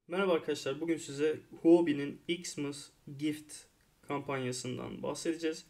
Merhaba arkadaşlar, bugün size Huobi'nin Xmas Gift kampanyasından bahsedeceğiz.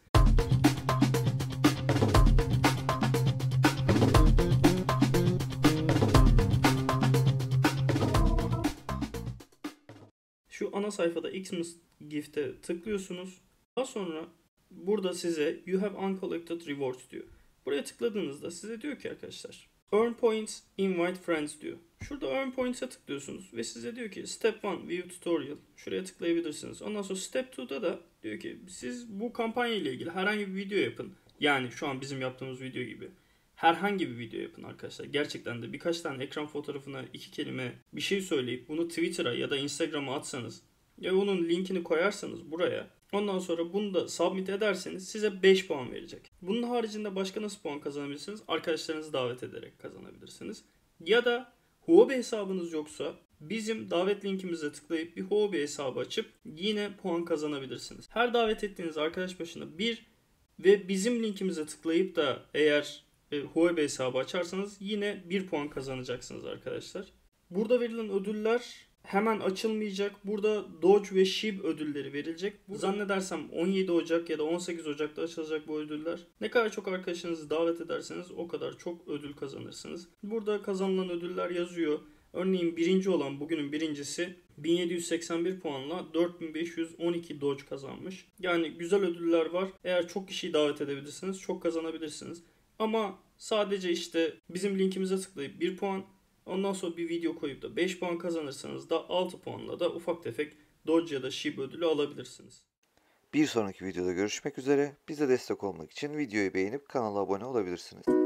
Şu ana sayfada Xmas Gift'e tıklıyorsunuz. Daha sonra burada size You have uncollected rewards diyor. Buraya tıkladığınızda size diyor ki arkadaşlar Earn points, invite friends diyor. Şurada Earn points'e tıklıyorsunuz ve size diyor ki Step 1 View Tutorial. Şuraya tıklayabilirsiniz. Ondan sonra Step 2'da da diyor ki siz bu kampanya ile ilgili herhangi bir video yapın. Yani şu an bizim yaptığımız video gibi. Herhangi bir video yapın arkadaşlar. Gerçekten de birkaç tane ekran fotoğrafına 2 kelime bir şey söyleyip bunu Twitter'a ya da Instagram'a atsanız ya onun linkini koyarsanız buraya, ondan sonra bunu da submit ederseniz size 5 puan verecek. Bunun haricinde başka nasıl puan kazanabilirsiniz? Arkadaşlarınızı davet ederek kazanabilirsiniz. Ya da Huobi hesabınız yoksa bizim davet linkimize tıklayıp bir Huobi hesabı açıp yine puan kazanabilirsiniz. Her davet ettiğiniz arkadaş başına bir ve bizim linkimize tıklayıp da eğer Huobi hesabı açarsanız yine 1 puan kazanacaksınız arkadaşlar. Burada verilen ödüller hemen açılmayacak. Burada Doge ve SHIB ödülleri verilecek. Zannedersem 17 Ocak ya da 18 Ocak'ta açılacak bu ödüller. Ne kadar çok arkadaşınızı davet ederseniz o kadar çok ödül kazanırsınız. Burada kazanılan ödüller yazıyor. Örneğin birinci olan bugünün birincisi 1781 puanla 4512 Doge kazanmış. Yani güzel ödüller var. Eğer çok kişiyi davet edebilirsiniz çok kazanabilirsiniz. Ama sadece işte bizim linkimize tıklayıp 1 puan, ondan sonra bir video koyup da 5 puan kazanırsanız da 6 puanla da ufak tefek Doge ya da SHIB ödülü alabilirsiniz. Bir sonraki videoda görüşmek üzere. Bize destek olmak için videoyu beğenip kanala abone olabilirsiniz.